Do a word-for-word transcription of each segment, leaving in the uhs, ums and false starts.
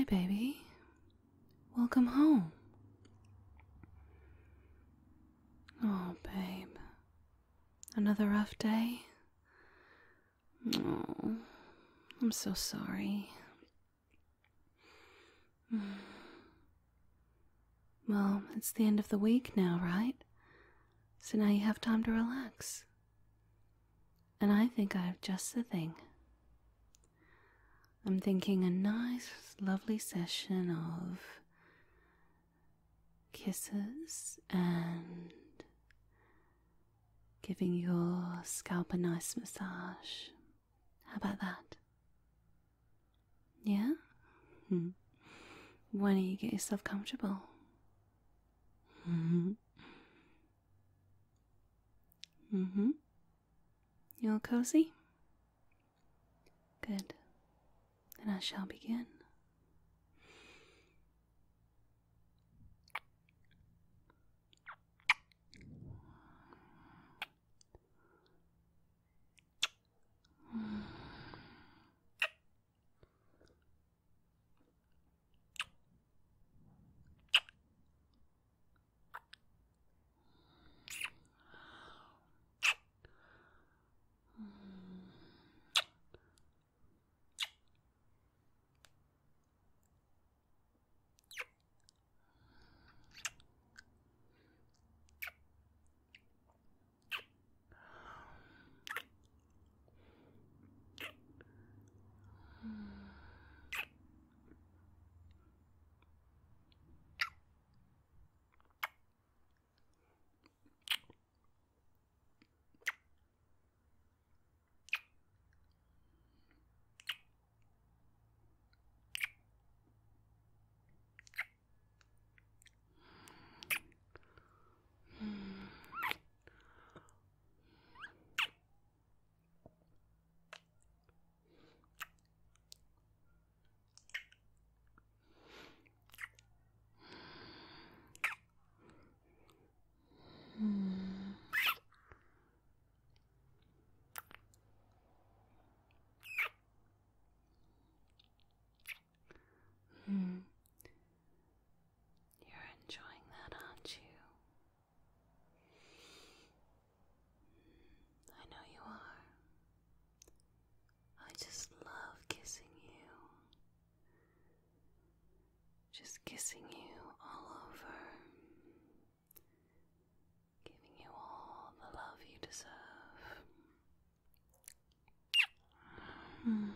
baby. Welcome home. Oh, babe. Another rough day? Oh, I'm so sorry. Well, it's the end of the week now, right? So now you have time to relax. And I think I have just the thing. I'm thinking a nice, lovely session of kisses and giving your scalp a nice massage. How about that? Yeah? Hmm. Why don't you get yourself comfortable? Mm-hmm. Mm-hmm. You all cozy? Good. Then I shall begin. Hmm. You're enjoying that, aren't you? I know you are. I just love kissing you. Just kissing you all over. Giving you all the love you deserve. Hmm.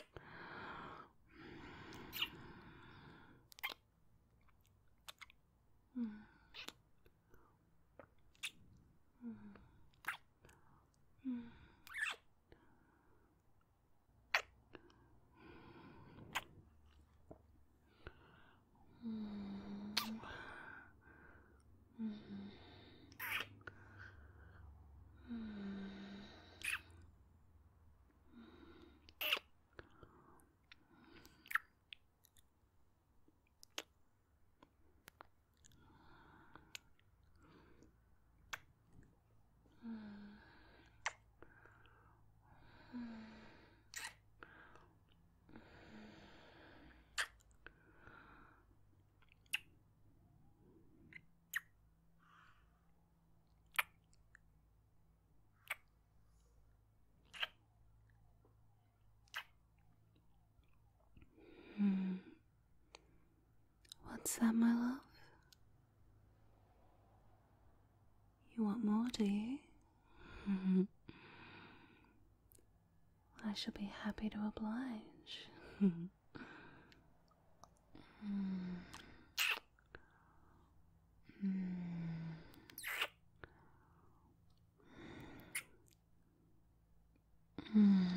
Hmm. What's that, my love? You want more, do you? Mm-hmm. I shall be happy to oblige. Mm. Mm. Mm.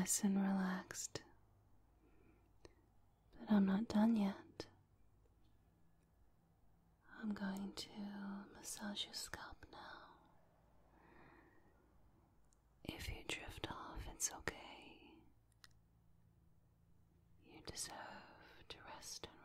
nice and relaxed. But I'm not done yet. I'm going to massage your scalp now. If you drift off, it's okay. You deserve to rest